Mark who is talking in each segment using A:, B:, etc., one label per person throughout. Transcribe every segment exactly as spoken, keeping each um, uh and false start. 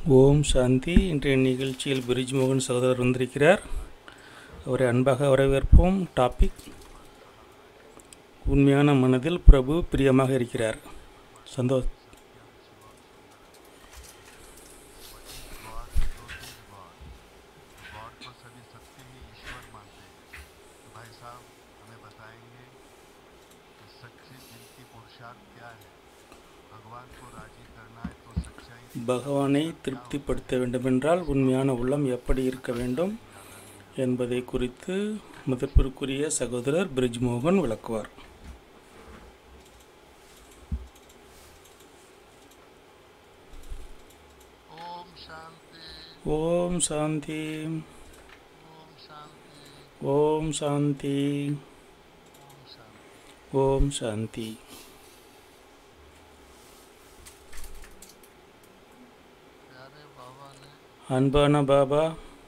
A: ஓம் சாந்தி. இன்றைய நிகழ்ச்சியில் பிரிஜ் மோகன் சகோதரர் வந்திருக்கிறார். அவரை அன்பாக வரவேற்போம். டாபிக்: உண்மையான மனதில் பிரபு பிரியமாக இருக்கிறார். சந்தோஷ். பகவானை திருப்திப்படுத்த வேண்டுமென்றால் உண்மையான உள்ளம் எப்படி இருக்க வேண்டும் என்பதை குறித்து மதிப்பிற்குரிய சகோதரர் பிரிஜ் மோகன் விளக்குவார். ஓம் சாந்தி. ஓம் சாந்தி. ஓம் சாந்தி. அன்பான பாபா,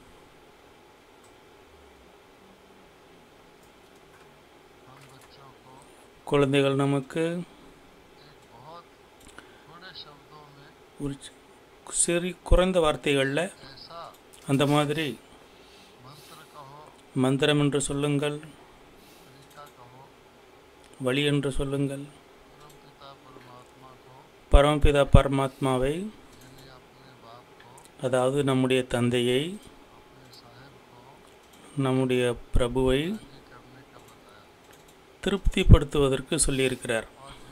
A: குழந்தைகள் நமக்கு ஒரு சிறு குறைந்த வார்த்தைகளில் அந்த மாதிரி மந்திரம் என்று சொல்லுங்கள், வழி என்று சொல்லுங்கள், பரமபிதா பரமாத்மாவை, அதாவது நம்முடைய தந்தையை, நம்முடைய பிரபுவை திருப்திப்படுத்துவதற்கு சொல்லியிருக்கிறார்.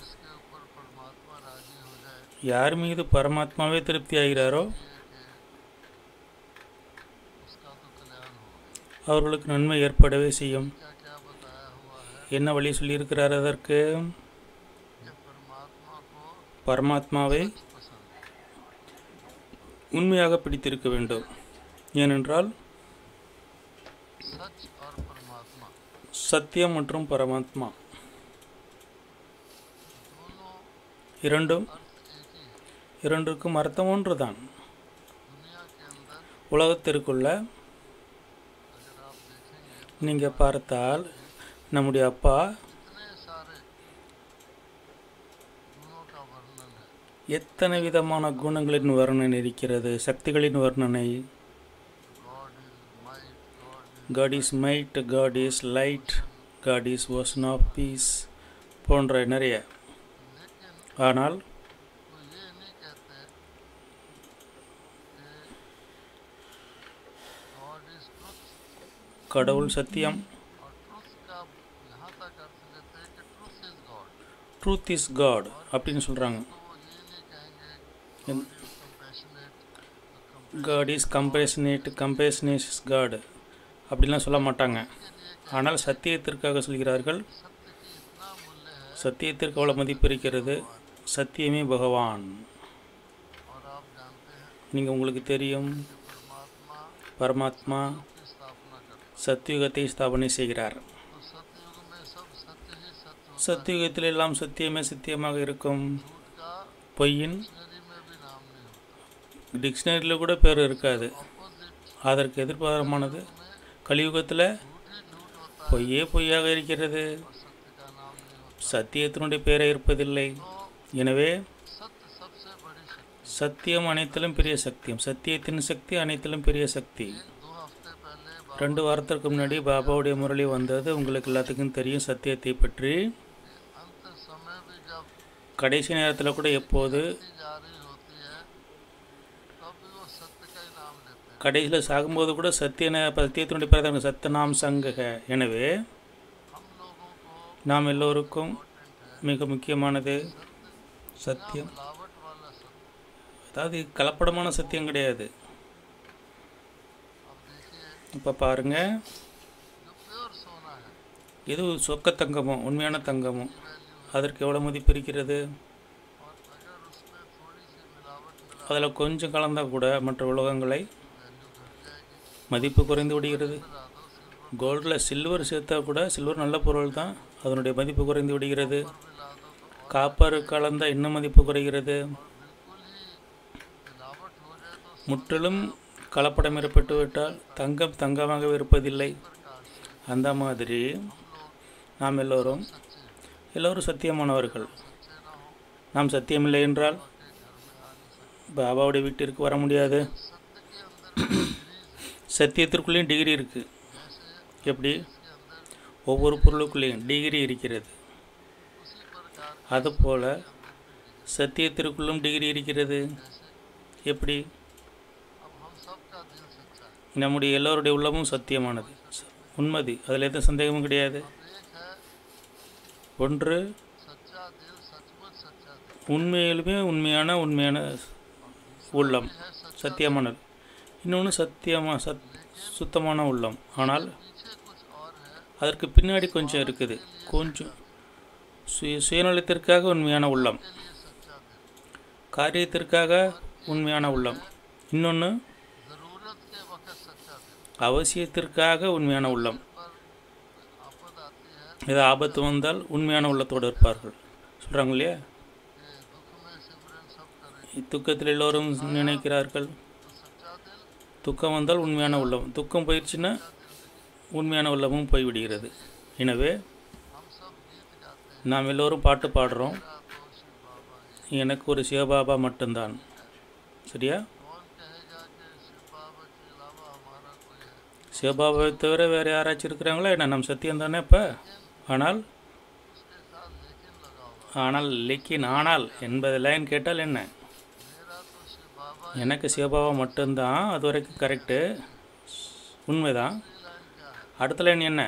A: யார் மீது பரமாத்மாவே திருப்தி ஆகிறாரோ அவர்களுக்கு நன்மை ஏற்படவே செய்யும். என்ன வழி சொல்லியிருக்கிறார்? அதற்கு பரமாத்மாவை உண்மையாக பிடித்திருக்க வேண்டும். ஏனென்றால் சத்தியம் மற்றும் பரமாத்மா இரண்டும் இரண்டுக்கும் அர்த்தம் ஒன்றுதான். உலகத்திற்குள்ள நீங்கள் பார்த்தால் நம்முடைய அப்பா எத்தனை விதமான குணங்களின் வர்ணனை இருக்கிறது, சக்திகளின் வர்ணனை. God is might, God is light, God is ocean of peace போன்ற நிறைய. ஆனால் கடவுள் சத்தியம், ட்ரூத் இஸ் காட் அப்படின்னு சொல்கிறாங்க. God is compassionate, compassionate is God அப்படிலாம் சொல்ல மாட்டாங்க. ஆனால் சத்தியத்திற்காக சொல்கிறார்கள். சத்தியத்திற்கு அவ்வளோ மதிப்பு இருக்கிறது. சத்தியமே பகவான். நீங்கள் உங்களுக்கு தெரியும், பரமாத்மா சத்தியுகத்தை ஸ்தாபனை செய்கிறார். சத்தியுகத்தில் எல்லாம் சத்தியமே சத்தியமாக இருக்கும். பொய்யின் டிக்ஷனரியில் கூட பேர் இருக்காது. அதற்கு எதிர்பாரமானது கலியுகத்தில் பொய்யே பொய்யாக இருக்கிறது. சத்தியத்தினுடைய பெயரை இருப்பதில்லை. எனவே சத்தியம் அனைத்திலும் பெரிய சக்தியம், சத்தியத்தின் சக்தி அனைத்திலும் பெரிய சக்தி. ரெண்டு வாரத்திற்கு முன்னாடி பாபாவுடைய முரளி வந்தது. உங்களுக்கு எல்லாத்துக்கும் தெரியும் சத்தியத்தை பற்றி. கடைசி நேரத்தில் கூட எப்போது கடைசியில் சாகும்போது கூட சத்தியன சத்தியத்தினுடைய பிரதான சத்தநாம் சங்கக. எனவே நாம் எல்லோருக்கும் மிக முக்கியமானது சத்தியம். அதாவது கலப்படமான சத்தியம் கிடையாது. இப்போ பாருங்கள், எது சொக்க தங்கமோ உண்மையான தங்கமோ அதற்கு எவ்வளோ மதிப்பு இருக்கிறது. அதில் கொஞ்சம் கலந்தால் கூட மற்ற உலகங்களை மதிப்பு குறைந்து விடுகிறது. கோல்டில் சில்வர் சேர்த்தா கூட, சில்வர் நல்ல பொருள் தான், அதனுடைய மதிப்பு குறைந்து விடுகிறது. காப்பர் கலந்தால் இன்னும் மதிப்பு குறைகிறது. முற்றிலும் கலப்படம் ஏற்பட்டு விட்டால் தங்கம் தங்கமாக இருப்பதில்லை. அந்த மாதிரி நாம் எல்லோரும் எல்லோரும் சத்தியமானவர்கள். நாம் சத்தியமில்லை என்றால் பாபாவுடைய வீட்டிற்கு வர முடியாது. சத்தியத்திற்குள்ளேயும் டிகிரி இருக்குது. எப்படி? ஒவ்வொரு பொருளுக்குள்ளேயும் டிகிரி இருக்கிறது. அதுபோல் சத்தியத்திற்குள்ளும் டிகிரி இருக்கிறது. எப்படி? நம்முடைய எல்லோருடைய உள்ளமும் சத்தியமானது, உண்மதி, அதில் எந்த சந்தேகமும் கிடையாது. ஒன்று உண்மையிலுமே உண்மையான உண்மையான உள்ளம், சத்தியமானது. இன்னொன்று சத்தியமாக சத் சுத்தமான உள்ளம். ஆனால் அதற்கு பின்னாடி கொஞ்சம் இருக்குது. கொஞ்சம் சுய சுயநலத்திற்காக உண்மையான உள்ளம், காரியத்திற்காக உண்மையான உள்ளம். இன்னொன்று அவசியத்திற்காக உண்மையான உள்ளம். ஏதோ ஆபத்து வந்தால் உண்மையான உள்ளத்தோடு இருப்பார்கள் சொல்கிறாங்க இல்லையா? துக்கத்தில் எல்லோரும் நினைக்கிறார்கள். துக்கம் வந்தால் உண்மையான உள்ளம், துக்கம் போயிடுச்சுன்னா உண்மையான உள்ளமும் போய்விடுகிறது. எனவே நாம் எல்லோரும் பாட்டு பாடுறோம், எனக்கு ஒரு சிவபாபா மட்டும்தான். சரியா? சிவபாபாவை தவிர வேறு யாராச்சும் இருக்கிறாங்களா என்ன? நம் சத்தியம் தானே இப்போ. ஆனால் ஆனால் லேக்கின் ஆனால் என்பது லைன் கேட்டால் என்ன? எனக்கு சிவபாபா மட்டும்தான், அது வரைக்கும் கரெக்டு, உண்மைதான். அடுத்த லைன் என்ன?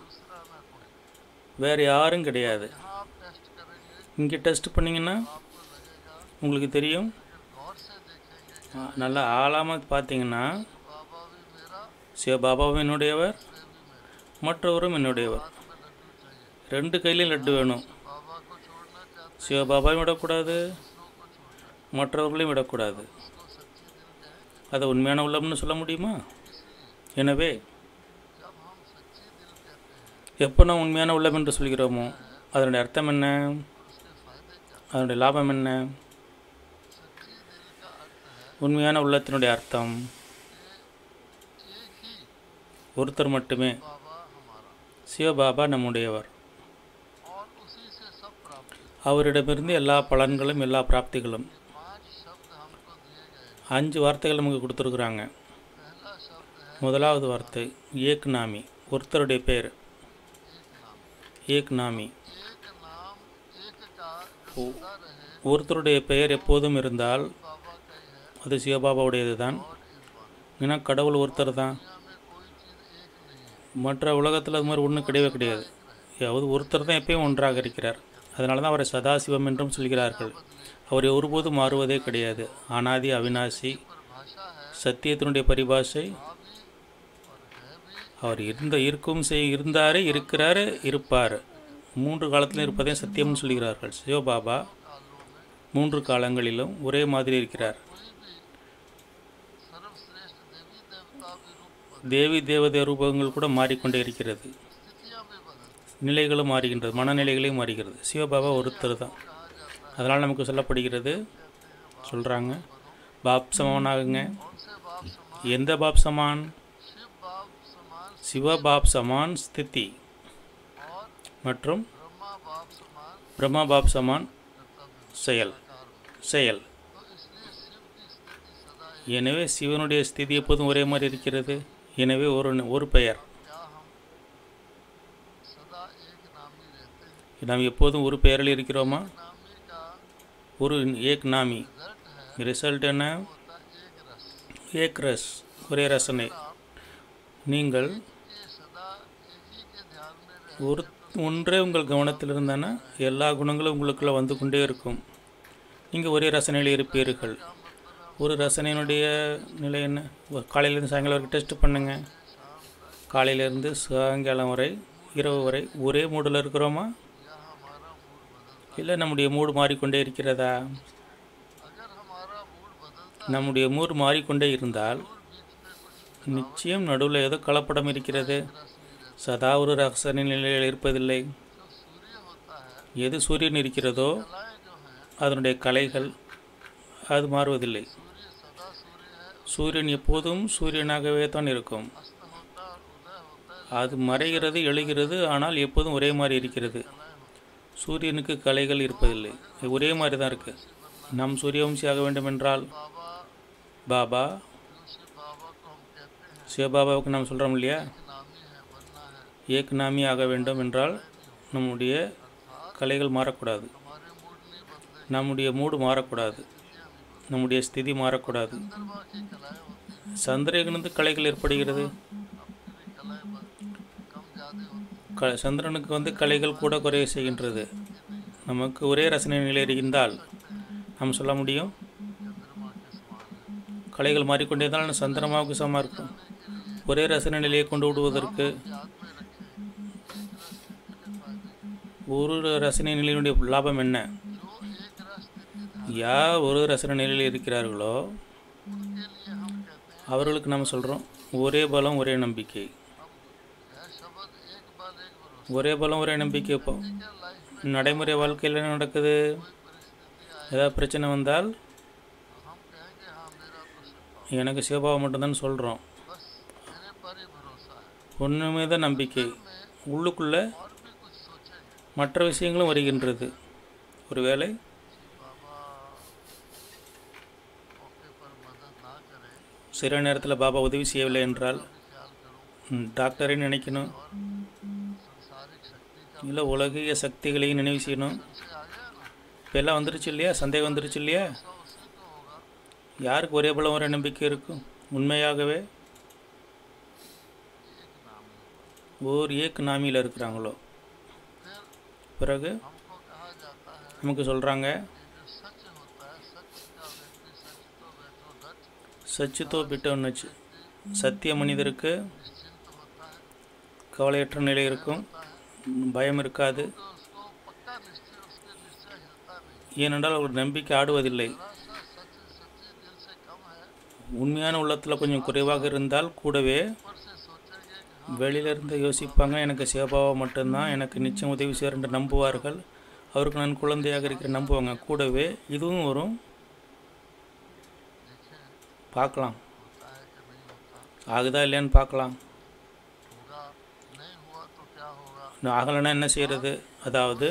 A: வேறு யாரும் கிடையாது. இங்கே டெஸ்ட் பண்ணிங்கன்னா உங்களுக்கு தெரியும். நல்லா ஆழமாக பார்த்தீங்கன்னா சிவபாபாவும் என்னுடையவர், மற்றவரும் என்னுடையவர். ரெண்டு கையிலையும் லட்டு வேணும். சிவபாபாவையும் விடக்கூடாது, மற்றவர்களையும் விடக்கூடாது. அதை உண்மையான உள்ளம்னு சொல்ல முடியுமா? எனவே எப்போ நாம் உண்மையான உள்ளம் என்று சொல்கிறோமோ அதனுடைய அர்த்தம் என்ன? அதனுடைய லாபம் என்ன? உண்மையான உள்ளத்தினுடைய அர்த்தம் ஒருத்தர் மட்டுமே, சிவபாபா நம்முடையவர். அவரிடமிருந்து எல்லா பலன்களும் எல்லா பிராப்திகளும். அஞ்சு வார்த்தைகள் நமக்கு கொடுத்துருக்குறாங்க. முதலாவது வார்த்தை ஏக் நாமி, ஒருத்தருடைய பேர் ஏக் நாமி. ஒருத்தருடைய பெயர் எப்போதும் இருந்தால் அது சிவபாபாவுடையது தான். ஏன்னா கடவுள் ஒருத்தர் தான். மற்ற உலகத்தில் அது மாதிரி ஒன்றும் கிடையவே கிடையாது. அதாவது ஒருத்தர் தான் எப்பயும் ஒன்றாக இருக்கிறார். அதனால தான் அவரை சதாசிவம் என்றும் சொல்கிறார்கள். அவரை ஒருபோதும் மாறுவதே கிடையாது. அனாதி அவிநாசி, சத்தியத்தினுடைய பரிபாஷை. அவர் இருந்த இருக்கும் செய் இருந்தார், இருக்கிறார், இருப்பார். மூன்று காலத்திலும் இருப்பதையும் சத்தியம்னு சொல்கிறார்கள். சிவபாபா மூன்று காலங்களிலும் ஒரே மாதிரி இருக்கிறார். தேவி தேவதை ரூபங்கள் கூட மாறிக்கொண்டே இருக்கிறது. நிலைகளும் மாறுகின்றது, மனநிலைகளையும் மாறுகிறது. சிவபாபா ஒருத்தர் தான். அதனால் நமக்கு சொல்லப்படுகிறது, சொல்கிறாங்க, பாப் சமானாகுங்க. எந்த பாப் சமான்? சிவபாப் சமான் ஸ்திதி மற்றும் பிரம்மா பாப் சமான் செயல் செயல். எனவே சிவனுடைய ஸ்திதி எப்போதும் ஒரே மாதிரி இருக்கிறது. எனவே ஒரு ஒரு பெயர். நாம் எப்போதும் ஒரு பெயரில் இருக்கிறோமா? ஒரு ஏக் நாமி. ரிசல்ட் என்ன? ஏக் ரஸ், ஒரே ரசனை. நீங்கள் ஒரு ஒன்றே உங்கள் கவனத்தில் இருந்தானா எல்லா குணங்களும் உங்களுக்குள்ளே வந்து கொண்டே இருக்கும். நீங்கள் ஒரே ரசனையில் இருப்பீர்கள். ஒரு ரசனையினுடைய நிலை என்ன? காலையிலேருந்து சாயங்காலம் வரைக்கும் டெஸ்ட் பண்ணுங்கள். காலையிலேருந்து சாயங்காலம் வரை, இரவு வரை ஒரே மூடில் இருக்கிறோமா? இல்லை நம்முடைய மூடு மாறிக்கொண்டே இருக்கிறதா? நம்முடைய மூடு மாறிக்கொண்டே இருந்தால் நிச்சயம் நடுவில் ஏதோ கலப்படம் இருக்கிறது. சதா ஒரு ரசனை நிலையில் இருப்பதில்லை. எது சூரியன் இருக்கிறதோ அதனுடைய கலைகள் அது மாறுவதில்லை. சூரியன் எப்போதும் சூரியனாகவே தான் இருக்கும். அது மறைகிறது, எழுகிறது, ஆனால் எப்போதும் ஒரே மாதிரி இருக்கிறது. சூரியனுக்கு கலைகள் இருப்பதில்லை, ஒரே மாதிரி தான் இருக்குது. நாம் சூரியவம்சியாக வேண்டும் என்றால் பாபா சிவபாபாவுக்கு நாம் சொல்கிறோம் இல்லையா, ஏக் நாமி ஆக வேண்டும் என்றால் நம்முடைய கலைகள் மாறக்கூடாது, நம்முடைய மூடு மாறக்கூடாது, நம்முடைய ஸ்திதி மாறக்கூடாது. சந்திரனிலிருந்து கலைகள் ஏற்படுகிறது. க சந்திரனுக்கு வந்து கலைகள் கூட குறைய செய்கின்றது. நமக்கு ஒரே ரசனை நிலை இருந்தால் நாம் சொல்ல முடியும் கலைகள் மாறிக்கொண்டே தான் சந்திரமாவுக்கு சமமாக இருக்கும். ஒரே ரசனை நிலையை கொண்டு விடுவதற்கு ஒரு ரசனை நிலையினுடைய லாபம் என்ன? யார் ஒரு ரசனை நிலையில் இருக்கிறார்களோ அவர்களுக்கு நாம் சொல்கிறோம் ஒரே பலம் ஒரே நம்பிக்கை. ஒரே பலம் ஒரே நம்பிக்கை. இப்போ நடைமுறை வாழ்க்கையில் என்ன நடக்குது? ஏதாவது பிரச்சனை வந்தால் எனக்கு சிவபாவம் மட்டும்தான் சொல்கிறோம். ஒன்றுமே தான் நம்பிக்கை. உள்ளுக்குள்ளே மற்ற விஷயங்களும் வருகின்றது. ஒருவேளை சில நேரத்தில் பாபா உதவி செய்யவில்லை என்றால் டாக்டரை நினைக்கணும், இல்லை உலகிய சக்திகளையும் நினைவு செய்யணும். இப்போ எல்லாம் வந்துருச்சு இல்லையா, சந்தேகம் வந்துருச்சு இல்லையா? யாருக்கு ஒரே பலம் ஒரே நம்பிக்கை இருக்கும்? உண்மையாகவே ஓர் ஏக் நாமியில் இருக்கிறாங்களோ. பிறகு நமக்கு சொல்கிறாங்க சச்சுத்தோ பிட்டோன்னுச்சு. சத்திய மனிதருக்கு கவலையற்ற நிலை இருக்கும், பயம் இருக்காது. ஏனென்றால் அவர் நம்பிக்கை ஆடுவதில்லை. உண்மையான உள்ளத்தில் கொஞ்சம் குறைவாக இருந்தால் கூடவே வெளியிலிருந்து யோசிப்பாங்க, எனக்கு சிவபாவா மட்டும்தான் எனக்கு நிச்சயம் உதவி செய்வார் என்று நம்புவார்கள். அவருக்கு நான் குழந்தையாக இருக்கிற நம்புவாங்க. கூடவே இதுவும் வரும். பார்க்கலாம் ஆகுதா இல்லையான்னு பார்க்கலாம். ஆகலைன்னா என்ன செய்கிறது? அதாவது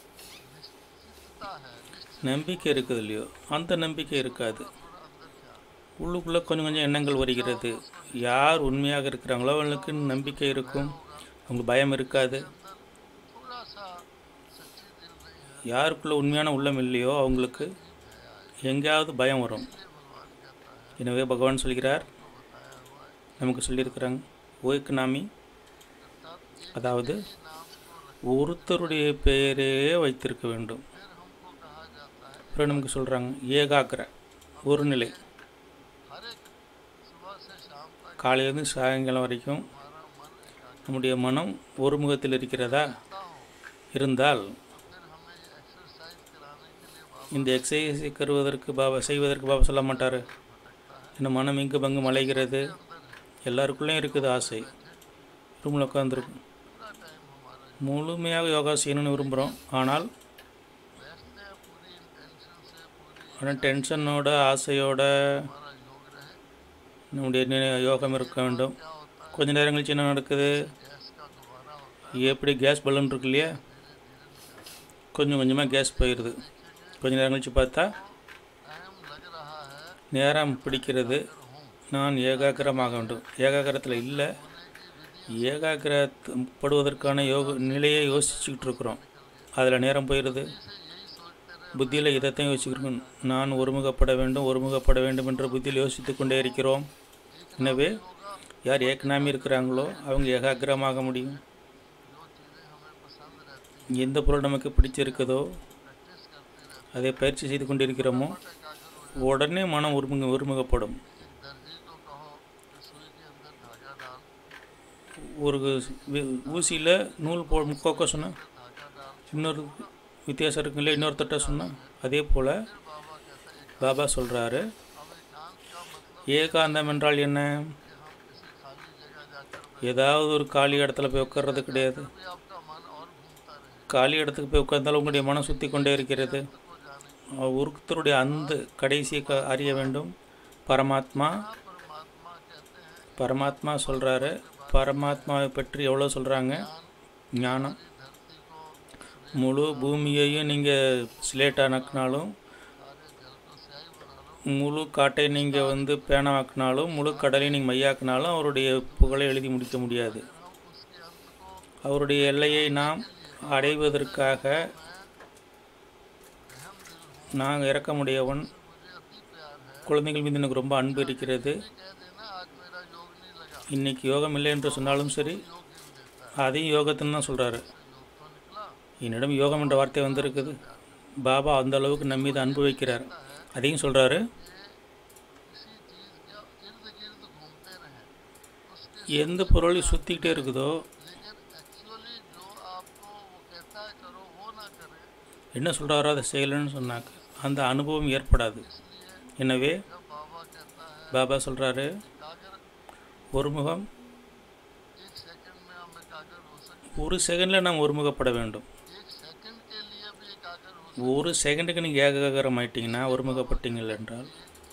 A: நம்பிக்கை இருக்குது இல்லையோ, அந்த நம்பிக்கை இருக்காது. உள்ளுக்குள்ளே கொஞ்சம் கொஞ்சம் எண்ணங்கள் வருகிறது. யார் உண்மையாக இருக்கிறாங்களோ அவங்களுக்கு நம்பிக்கை இருக்கும், அவங்களுக்கு பயம் இருக்காது. யாருக்குள்ளே உண்மையான உள்ளம் இல்லையோ அவங்களுக்கு எங்கேயாவது பயம் வரும். எனவே பகவான் சொல்கிறார், நமக்கு சொல்லியிருக்கிறாங்க ஓய்க்கு நாமி, அதாவது ஒருத்தருடைய பெயரே வைத்திருக்க வேண்டும். அப்புறம் நமக்கு சொல்கிறாங்க ஏகாக்கிர, ஒரு நிலை. காலையிலேருந்து சாயங்காலம் வரைக்கும் நம்முடைய மனம் ஒரு முகத்தில் இருக்கிறதா? இருந்தால் இந்த எக்ஸசைஸை கருவதற்கு பாபா செய்வதற்கு பாபா சொல்ல மாட்டார். இந்த மனம் இங்கு பங்கு மலைகிறது. எல்லாருக்குள்ளேயும் இருக்குது ஆசை. ரூமில் உட்காந்துருக்கும் முழுமையாக யோகா செய்யணும்னு விரும்புகிறோம். ஆனால் ஆனால் டென்ஷனோட ஆசையோட நம்முடைய யோகம் இருக்க வேண்டும். கொஞ்ச நேரம் கழிச்சு என்ன நடக்குது? எப்படி கேஸ் பலூன் இருக்கு இல்லையா, கொஞ்சம் கொஞ்சமாக கேஸ் போயிடுது. கொஞ்ச நேரம் கழிச்சு பார்த்தா நேரம் பிடிக்கிறது. நான் ஏகாக்கிரமாக வேண்டும். ஏகாக்கிரத்தில் இல்லை, ஏகாக்கிரப்படுவதற்கான யோக நிலையை யோசிச்சுக்கிட்டு இருக்கிறோம். அதில் நேரம் போயிடுது. புத்தியில் இதைத்தான் யோசிக்கிறோம், நான் ஒருமுகப்பட வேண்டும் ஒருமுகப்பட வேண்டும் என்ற புத்தியில் யோசித்து கொண்டே இருக்கிறோம். எனவே யார் ஏக்கனாமி இருக்கிறாங்களோ அவங்க ஏகாக்கிரமாக முடியும். எந்த பொருள் நமக்கு பிடிச்சிருக்குதோ அதை பயிற்சி செய்து கொண்டிருக்கிறோமோ உடனே மனம் ஒருமுக ஒருமுகப்படும். ஒரு ஊசியில் நூல் போ கோக்க சொன்னால் இன்னொரு வித்தியாசம் இருக்கு இல்லையா, இன்னொரு தட்டை சொன்னால் அதே போல் பாபா சொல்கிறாரு ஏகாந்தம் என்றால் என்ன? ஏதாவது ஒரு காலி இடத்துல போய் உட்கார்றது கிடையாது. காலி இடத்துக்கு போய் உட்கார்ந்தாலும் உங்களுடைய மனம் சுற்றி கொண்டே இருக்கிறது. ஒருத்தருடைய அந்த கடைசியை க அறிய வேண்டும். பரமாத்மா பரமாத்மா சொல்கிறாரு. பரமாத்மாவை பற்றி எவ்வளோ சொல்கிறாங்க? ஞானம். முழு பூமியையும் நீங்கள் ஸ்லேட்டாக நக்கினாலும் முழு காட்டை நீங்கள் வந்து பேனாவாக்கினாலும் முழு கடலை நீங்கள் மையாக்கினாலும் அவருடைய புகழை எழுதி முடிக்க முடியாது. அவருடைய எல்லையை நாம் அடைவதற்காக நாங்கள் இறக்கமுடையவன். குழந்தைகள் மீது எனக்கு ரொம்ப அன்பு இருக்கிறது. இன்றைக்கி யோகம் இல்லை என்று சொன்னாலும் சரி, அதையும் யோகத்துன்னு தான் சொல்கிறாரு. என்னிடம் யோகம் என்ற வார்த்தை வந்திருக்குது. பாபா அந்த அளவுக்கு நம்ம மீது அன்பு வைக்கிறார். அதையும் சொல்கிறாரு. எந்த பொருளை சுற்றிக்கிட்டே இருக்குதோ, என்ன சொல்கிறாரோ அதை செய்யலைன்னு சொன்னாக்க அந்த அனுபவம் ஏற்படாது. எனவே பாபா சொல்கிறாரு, ஒருமுகம் ஒரு செகண்டில் நாம் ஒருமுகப்பட வேண்டும். ஒரு செகண்டுக்கு நீங்கள் ஏகாகரம் ஆயிட்டீங்கன்னா ஒருமுகப்பட்டீங்கள் என்றால்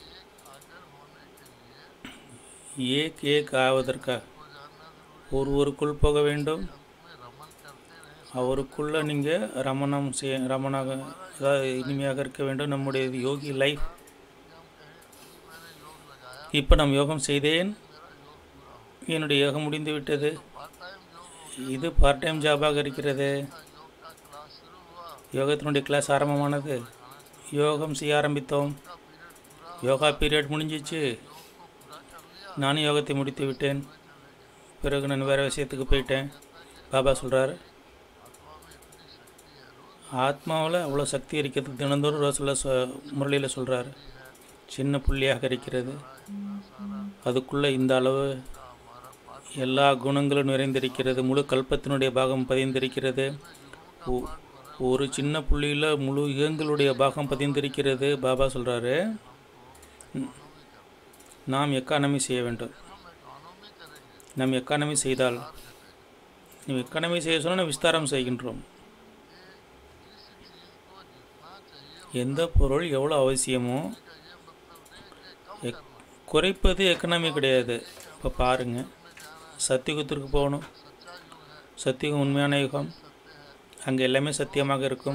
A: ஏக் ஏக் ஆவதற்காக ஒருவருக்குள் போக வேண்டும். அவருக்குள்ளே நீங்கள் ரமணம் செய் ரமணாக அதாவது இனிமையாக இருக்க வேண்டும். நம்முடைய யோகி லைஃப். இப்போ நான் யோகம் செய்தேன், என்னுடைய யோகம் முடிந்து விட்டது. இது பார்ட் டைம் ஜாபாக இருக்கிறது. யோகத்தினுடைய கிளாஸ் ஆரம்பமானது. யோகம் செய்ய ஆரம்பித்தோம். யோகா பீரியட் முடிஞ்சிச்சு. நானும் யோகத்தை முடித்து விட்டேன். பிறகு நான் வேறு விஷயத்துக்கு போயிட்டேன். பாபா சொல்கிறார், ஆத்மாவில் அவ்வளோ சக்தி இருக்கிறது. தினந்தோறும் ரோசில் சொ முரளியில் சொல்கிறார், சின்ன புள்ளியாக இருக்கிறது. அதுக்குள்ளே இந்த அளவு எல்லா குணங்களும் நிறைந்திருக்கிறது. முழு கல்பத்தினுடைய பாகம் பதிந்திருக்கிறது. ஒரு சின்ன புள்ளியில் முழு யுகங்களுடைய பாகம் பதிந்திருக்கிறது. பாபா சொல்கிறாரு, நாம் எக்கானமி செய்ய வேண்டும். நாம் எக்கானமி செய்தால், நீ எக்கானமி செய்ய சொன்னால் விஸ்தாரம் செய்கின்றோம். எந்த பொருள் எவ்வளோ அவசியமோ எக் குறைப்பது எக்கனாமி கிடையாது. இப்போ பாருங்கள், சத்தியுகத்திற்கு போகணும். சத்தியுகம் உண்மையான யுகம். அங்கே எல்லாமே சத்தியமாக இருக்கும்.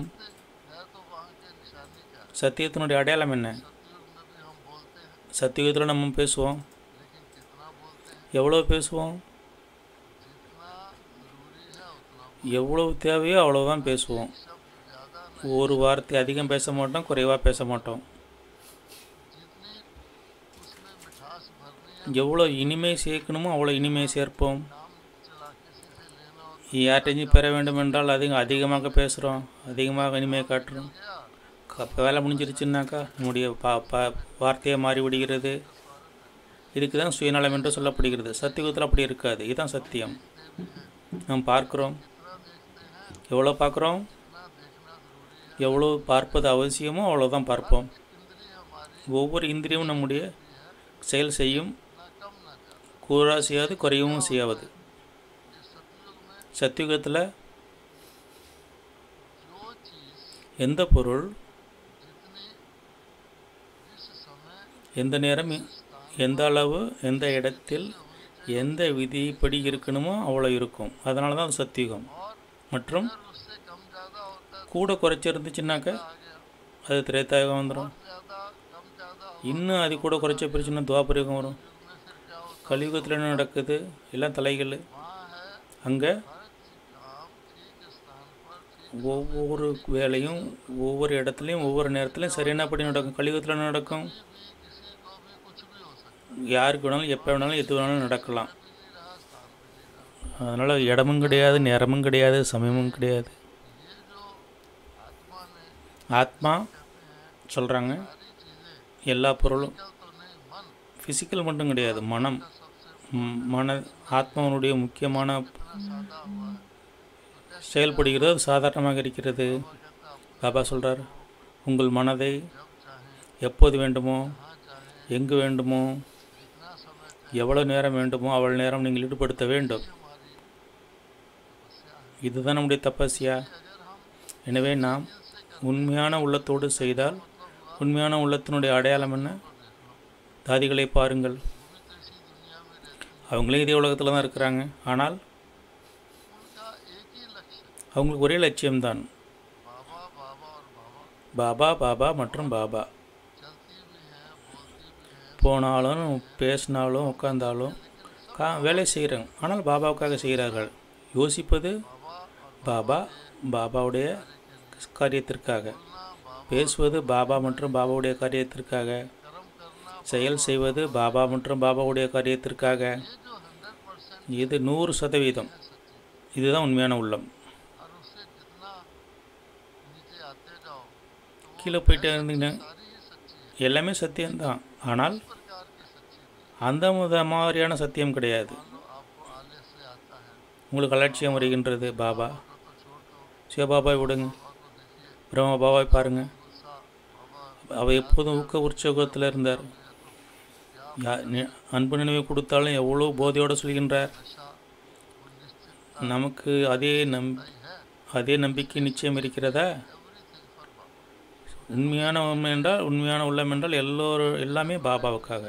A: சத்தியத்தினுடைய அடையாளம் என்ன? சத்தியுகத்தில் நம்ம பேசுவோம். எவ்வளோ பேசுவோம்? எவ்வளவு தேவையோ அவ்வளோதான் பேசுவோம். ஒரு வார்த்தை அதிகம் பேச மாட்டோம், குறைவாக பேச மாட்டோம். எவ்வளோ இனிமை சேர்க்கணுமோ அவ்வளோ இனிமை சேர்ப்போம். யார்கிட்டையும் பெற வேண்டும் என்றால் அதிகம் அதிகமாக பேசுகிறோம், அதிகமாக இனிமையை காட்டுறோம். அப்போ வேலை முடிஞ்சிருச்சுன்னாக்கா நம்முடைய பா பா வார்த்தையை மாறிவிடுகிறது. இதுக்கு தான் சுயநலம் என்று சொல்லப்படுகிறது. சத்தியுகத்தில் அப்படி இருக்காது. இதுதான் சத்தியம். நாம் பார்க்குறோம். எவ்வளோ பார்க்குறோம்? எவ்வளோ பார்ப்பது அவசியமோ அவ்வளோதான் பார்ப்போம். ஒவ்வொரு இந்திரியமும் நம்முடைய செயல் செய்யும். கூறா செய்யாது, குறையவும் செய்யாது. சத்தியுகத்தில் எந்த பொருள் எந்த நேரம் எந்த அளவு எந்த இடத்தில் எந்த விதிப்படி இருக்கணுமோ அவ்வளோ இருக்கும். அதனால தான் அது சத்தியுகம். மற்றும் கூட குறைச்சி இருந்துச்சுன்னாக்கா அது திரேதாயுகம் வந்துடும். இன்னும் அது கூட குறைச்ச பிரிச்சுன்னா துவாபரயுகம் வரும். கலியுகத்தில் என்ன நடக்குது? எல்லாம் தலைகள். அங்கே ஒவ்வொரு வேலையும் ஒவ்வொரு இடத்துலையும் ஒவ்வொரு நேரத்துலையும் சரியானபடி நடக்கும். கலியுகத்தில் என்ன நடக்கும்? யாருக்கு வேணாலும் எப்போ வேணாலும் எது வேணாலும் நடக்கலாம். அதனால் இடமும் கிடையாது, நேரமும் கிடையாது, சமயமும் கிடையாது. ஆத்மா சொல்கிறாங்க, எல்லா பொருளும் ஃபிசிக்கல் மட்டும் கிடையாது, மனம். மன ஆத்மாவனுடைய முக்கியமான செயல்படுகிறது. அது சாதாரணமாக இருக்கிறது. பாபா சொல்கிறார், உங்கள் மனதை எப்போது வேண்டுமோ, எங்கு வேண்டுமோ, எவ்வளோ நேரம் வேண்டுமோ அவ்வளோ நேரம் நீங்கள் ஈடுபடுத்த வேண்டும். இதுதான் நம்முடைய தபஸ்யா. எனவே நாம் உண்மையான உள்ளத்தோடு செய்தால், உண்மையான உள்ளத்தினுடைய அடையாளம் என்ன? தாதிகளை பாருங்கள், அவங்களே இதே உலகத்தில் தான் இருக்கிறாங்க. ஆனால் அவங்களுக்கு ஒரே லட்சியம்தான், பாபா பாபா மற்றும் பாபா. போனாலும் பேசினாலும் உட்கார்ந்தாலும் கா வேலை செய்கிறாங்க. ஆனால் பாபாவுக்காக செய்கிறார்கள். யோசிப்பது பாபா, பாபாவுடைய காரியத்திற்காக. பேசுவது பாபா மற்றும் பாபாவுடைய காரியத்திற்காக. செயல் செய்வது பாபா மற்றும் பாபாவுடைய காரியத்திற்காக. இது நூறு சதவீதம். இதுதான் உண்மையான உள்ளம். கீழே போயிட்டே இருந்தீங்கன்னா எல்லாமே சத்தியம்தான். ஆனால் அந்த முத மாதிரியான சத்தியம் கிடையாது. உங்களுக்கு அலட்சியம் வருகின்றது. பாபா, சிவபாபாவை விடுங்க, பிரம்ம பாபாவை பாருங்கள். அவர் எப்போதும் ஊக்க உற்சோகத்தில் இருந்தார். யா அன்பு நினைவை கொடுத்தாலும் எவ்வளோ போதையோடு சொல்கின்றார். நமக்கு அதே நம் அதே நம்பிக்கை நிச்சயம் இருக்கிறதா? உண்மையான உண்மை என்றால், உண்மையான உள்ளம் என்றால் எல்லோரும் எல்லாமே பாபாவுக்காக.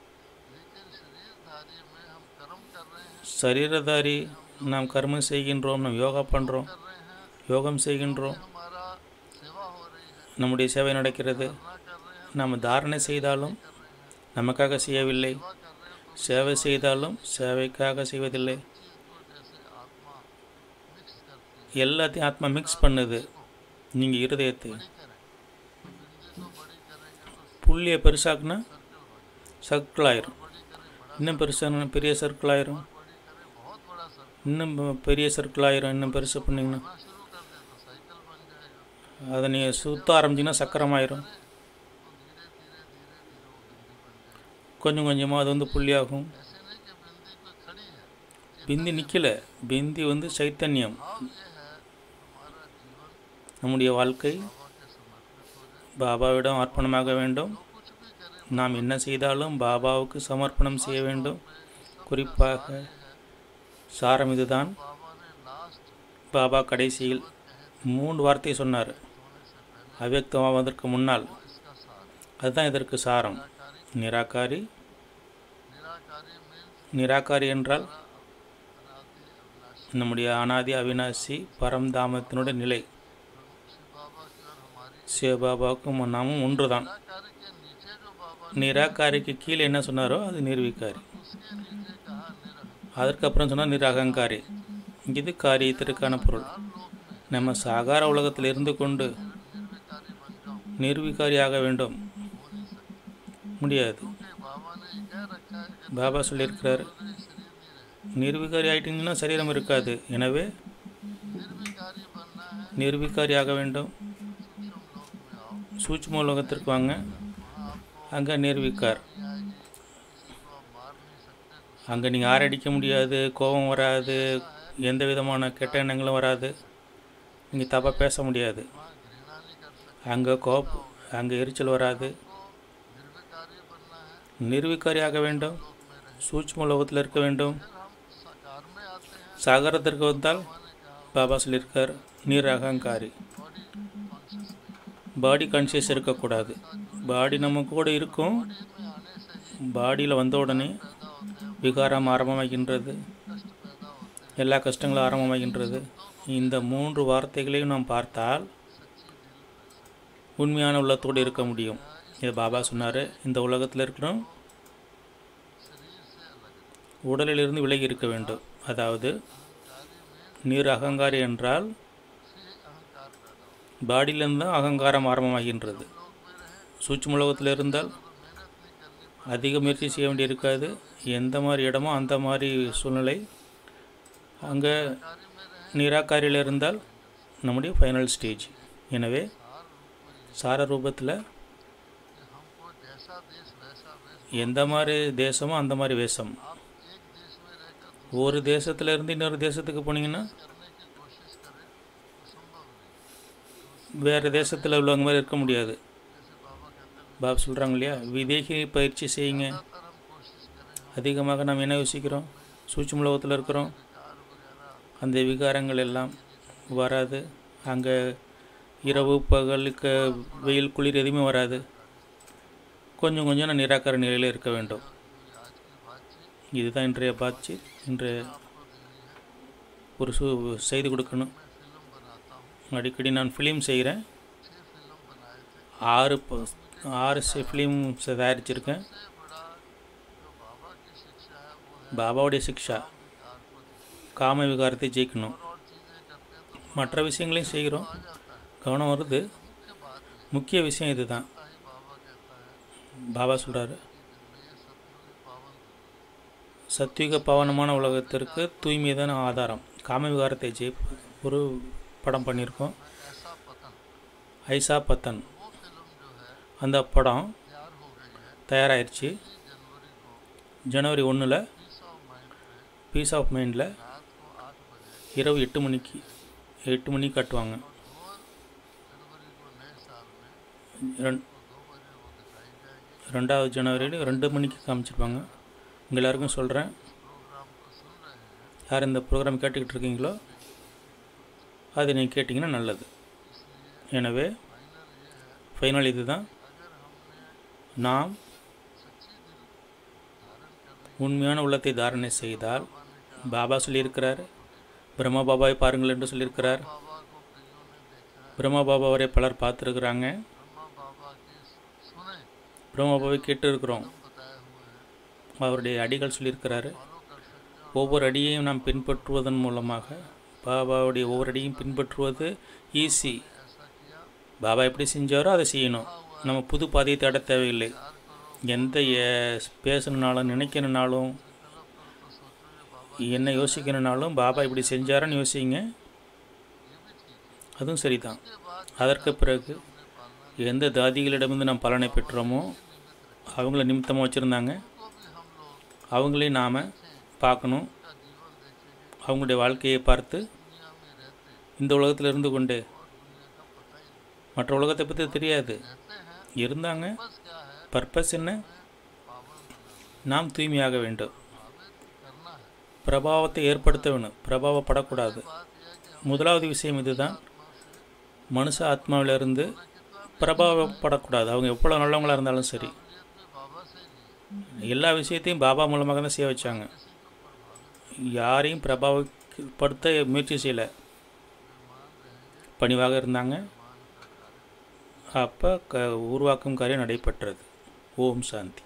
A: சரீரதாரி நாம் கர்மம் செய்கின்றோம், நாம் யோகா பண்ணுறோம், யோகம் செய்கின்றோம், நம்முடைய சேவை நடக்கிறது. நாம் தாரணை செய்தாலும் நமக்காக செய்யவில்லை, சேவை செய்தாலும் சேவைக்காக செய்வதில்லை. எல்லாத்தையும் ஆத்மா மிக்ஸ் பண்ணுது. நீங்கள் இருதயத்தை புள்ளியை பெருசாக்குனா சர்க்கிள் ஆயிரும். இன்னும் பெருசாக பெரிய சர்க்கிள் ஆயிரும். இன்னும் பெரிய சர்க்கிள் ஆயிரும். இன்னும் பெருசு பண்ணிங்கன்னா அதை நீங்கள் சுற்ற ஆரம்பிச்சிங்கன்னா சக்கரமாயிரும். கொஞ்சம் கொஞ்சமாக அது வந்து புள்ளியாகும். பிந்தி நிற்கலை. பிந்தி வந்து சைத்தன்யம். நம்முடைய வாழ்க்கை பாபாவிடம் அர்ப்பணமாக வேண்டும். நாம் என்ன செய்தாலும் பாபாவுக்கு சமர்ப்பணம் செய்ய வேண்டும். குறிப்பாக சாரம் இதுதான். பாபா கடைசியில் மூன்று வார்த்தை சொன்னார் அவ்யக்தமாவதற்கு முன்னால். அதுதான் இதற்கு சாரம். நிராகாரி. நிராகாரி என்றால் நம்முடைய அனாதி அவிநாசி பரம்தாமத்தினுடைய நிலை. சிவபாபாவுக்கும் நாமும் ஒன்று தான். நிராகாரிக்கு கீழே என்ன சொன்னாரோ அது நிர்விகாரி. அதற்கப்புறம் சொன்னால் நிரகங்காரி. இது காரியத்திற்கான பொருள். நம்ம சாகார உலகத்தில் இருந்து கொண்டு நிர்விகாரியாக வேண்டும் முடியாது. பாபா சொல்லியிருக்கிறார், நிர்விகாரி ஆகிட்டீங்கன்னா சரீரம் இருக்காது. எனவே நிர்விகாரியாக வேண்டும். சூட்சும உலகத்திற்கு வாங்க, அங்கே நிர்விகார். அங்கே நீங்கள் ஆரடிக்க முடியாது, கோபம் வராது, எந்த விதமான கெட்ட எண்ணங்களும் வராது, நீங்கள் தப்பாக பேச முடியாது. அங்கே கோப் அங்கே எரிச்சல் வராது. நிர்விகாரியாக வேண்டும். சூட்சும உலகத்தில் இருக்க வேண்டும். சாகரத்திற்கு வந்தால் பாபா சொல்லியிருக்கார் நீர் அகங்காரி. பாடி கான்சியஸ் இருக்கக்கூடாது. பாடி நம்ம கூட இருக்கும். பாடியில் வந்த உடனே விகாரம் ஆரம்பமாகின்றது, எல்லா கஷ்டங்களும் ஆரம்பமாகின்றது. இந்த மூன்று வார்த்தைகளையும் நாம் பார்த்தால் உண்மையான உள்ளத்தோடு இருக்க முடியும். இது பாபா சொன்னார், இந்த உலகத்தில் இருக்கிறோம் உடலிலிருந்து விலகி இருக்க வேண்டும். அதாவது நீர் அகங்காரி என்றால் பாடியிலிருந்து தான் அகங்காரம் ஆரம்பமாகின்றது. சூட்சும உலகத்தில் இருந்தால் அதிக முயற்சி செய்ய வேண்டியிருக்காது. எந்த மாதிரி இடமோ அந்த மாதிரி சூழ்நிலை. அங்கே நிராகாரியில் இருந்தால் நம்முடைய ஃபைனல் ஸ்டேஜ். எனவே சார ரூபத்தில் எந்த மாதிரி தேசமோ அந்த மாதிரி வேஷம். ஒரு தேசத்தில் இருந்து இன்னொரு தேசத்துக்கு போனீங்கன்னா வேறு தேசத்தில் உள்ளவங்க மாதிரி இருக்க முடியாது. பாபா சொல்கிறாங்க இல்லையா, விதேகி பயிற்சி செய்யுங்க. அதிகமாக நாம் என்ன யோசிக்கிறோம்? சூட்சும உலகத்தில் இருக்கிறோம். அந்த விகாரங்கள் எல்லாம் வராது. அங்கே இரவு பகலுக்கு வெயில் குளிர் எதுவுமே வராது. கொஞ்சம் கொஞ்சம் நான் நிராகார நிலையில் இருக்க வேண்டும். இதுதான் இன்றைய பாட்சி. இன்றைய ஒரு சு செய்து கொடுக்கணும். அடிக்கடி நான் ஃபிலிம் செய்கிறேன். ஆறு ஆறு ஃபிலிம் தயாரிச்சிருக்கேன். பாபாவுடைய சிக்ஷா, காம விகாரத்தை ஜெயிக்கணும். மற்ற விஷயங்களையும் செய்கிறோம், கவனம் வருது. முக்கிய விஷயம் இது தான். பாபா சொல்கிறாரு, சத்விக பாவனமான உலகத்திற்கு தூய்மை தான் ஆதாரம். காம விகாரத்தை ஜெய் ஒரு படம் பண்ணியிருக்கோம், ஐசா பத்தன். அந்த படம் தயாராகிடுச்சு. ஜனவரி ஒன்றில் பீஸ் ஆஃப் மைண்டில் இரவு எட்டு மணிக்கு எட்டு மணிக்கு காட்டுவாங்க. ரெண் ரெண்டாவது ஜனவரியில் ரெண்டு மணிக்கு காமிச்சிருப்பாங்க. உங்கள் எல்லாருக்கும் சொல்கிறேன், யார் இந்த ப்ரோக்ராம் கேட்டுக்கிட்டு இருக்கீங்களோ அது நீங்கள் கேட்டிங்கன்னா நல்லது. எனவே ஃபைனல் இது தான். நாம் உண்மையான உள்ளத்தை தாரணை செய்தால், பாபா சொல்லியிருக்கிறார், பிரம்மா பாபாவை பாருங்கள் என்று சொல்லியிருக்கிறார். பிரம்மா பாபாவரை பலர் பார்த்துருக்குறாங்க, பிரம்மா பாபாவை கேட்டு இருக்கிறோம். அவருடைய அடிகள் சொல்லியிருக்கிறாரு. ஒவ்வொரு அடியையும் நாம் பின்பற்றுவதன் மூலமாக, பாபாவுடைய ஒவ்வொரு அடியும் பின்பற்றுவது ஈஸி. பாபா எப்படி செஞ்சாரோ அதை செய்யணும். நம்ம புது பாதையை தேட தேவையில்லை. எந்த பேசணுனாலும் நினைக்கணுனாலும் என்ன யோசிக்கணுனாலும் பாபா இப்படி செஞ்சாரான்னு யோசிங்க, அதுவும் சரிதான். அதற்கு பிறகு எந்த தாதிகளிடமிருந்து நாம் பலனை பெற்றோமோ அவங்கள நிமித்தமாக வச்சுருந்தாங்க, அவங்களையும் நாம் பார்க்கணும். அவங்களுடைய வாழ்க்கையை பார்த்து இந்த உலகத்தில் இருந்து கொண்டு மற்ற உலகத்தை பற்றி தெரியாது இருந்தாங்க. பர்பஸ் என்ன? நாம் தூய்மையாக வேண்டும், பிரபாவத்தை ஏற்படுத்த வேணும், பிரபாவப்படக்கூடாது. முதலாவது விஷயம் இதுதான். மனுஷ ஆத்மாவிலிருந்து பிரபாவப்படக்கூடாது. அவங்க எவ்வளோ நல்லவங்களாக இருந்தாலும் சரி, எல்லா விஷயத்தையும் பாபா மூலமாக தான் செய்ய வச்சாங்க. யாரையும் பிரபாவப்படுத்த முயற்சி செய்யலை, பணிவாக இருந்தாங்க. அப்போ க உருவாக்கும் காரியம் நடைபெற்றது. ஓம் சாந்தி.